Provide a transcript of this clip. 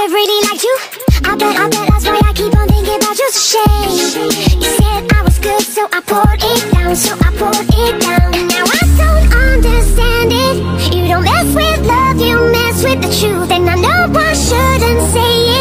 have really liked you. I bet that's why I keep on thinking about you. It's a shame. You said I was good, so I poured it down, And now I don't understand it. You don't mess with love, you mess with the truth. And I know I shouldn't say it,